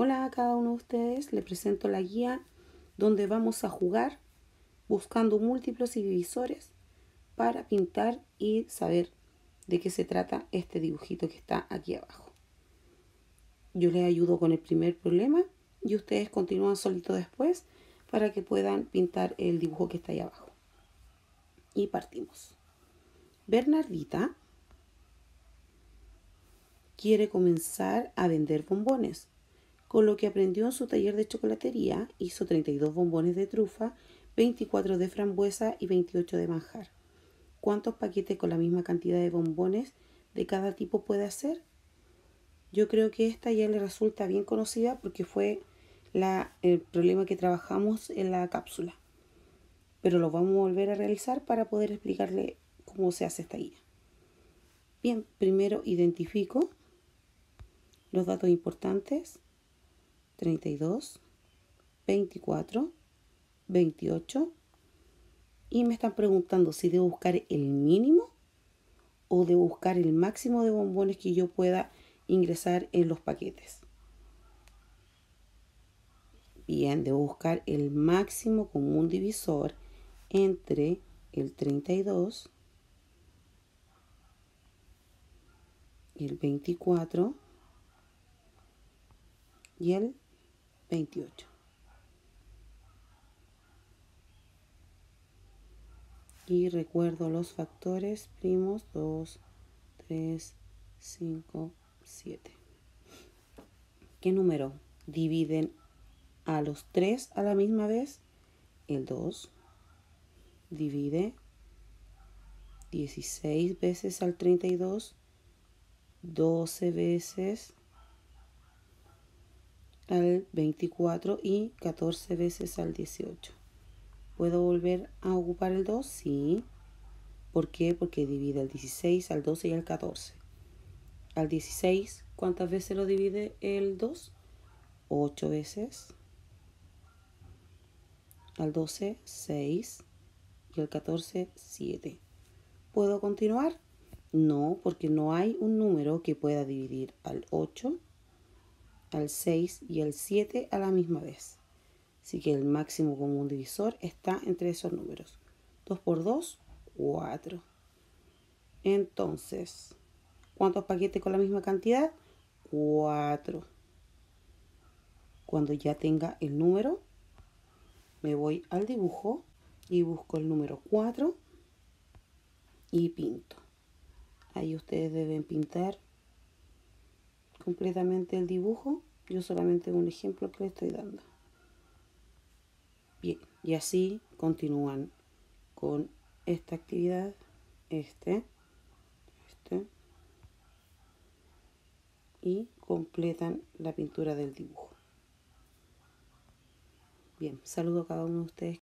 Hola a cada uno de ustedes, les presento la guía donde vamos a jugar buscando múltiplos y divisores para pintar y saber de qué se trata este dibujito que está aquí abajo. Yo les ayudo con el primer problema y ustedes continúan solito después para que puedan pintar el dibujo que está ahí abajo. Y partimos. Bernardita quiere comenzar a vender bombones. Con lo que aprendió en su taller de chocolatería, hizo 32 bombones de trufa, 24 de frambuesa y 28 de manjar. ¿Cuántos paquetes con la misma cantidad de bombones de cada tipo puede hacer? Yo creo que esta ya le resulta bien conocida porque fue el problema que trabajamos en la cápsula. Pero lo vamos a volver a realizar para poder explicarle cómo se hace esta guía. Bien, primero identifico los datos importantes. 32, 24, 28 y me están preguntando si debo buscar el mínimo o debo buscar el máximo de bombones que yo pueda ingresar en los paquetes. Bien, debo buscar el máximo común divisor entre el 32 y el 24 y el 28. Y recuerdo los factores primos 2, 3, 5, 7. ¿Qué número dividen a los 3 a la misma vez? El 2 divide 16 veces al 32, 12 veces al 24 y 14 veces al 18. ¿Puedo volver a ocupar el 2? Sí. ¿Por qué? Porque divide al 16, al 12 y al 14. Al 16, ¿cuántas veces lo divide el 2? 8 veces. Al 12, 6. Y al 14, 7. ¿Puedo continuar? No, porque no hay un número que pueda dividir al 8, al 6 y al 7 a la misma vez. Así que el máximo común divisor está entre esos números. 2 por 2, 4. Entonces, ¿cuántos paquetes con la misma cantidad? 4. Cuando ya tenga el número, me voy al dibujo y busco el número 4 y pinto. Ahí ustedes deben pintar completamente el dibujo. Yo solamente un ejemplo que les estoy dando. Bien, y así continúan con esta actividad, y completan la pintura del dibujo. Bien, saludo a cada uno de ustedes.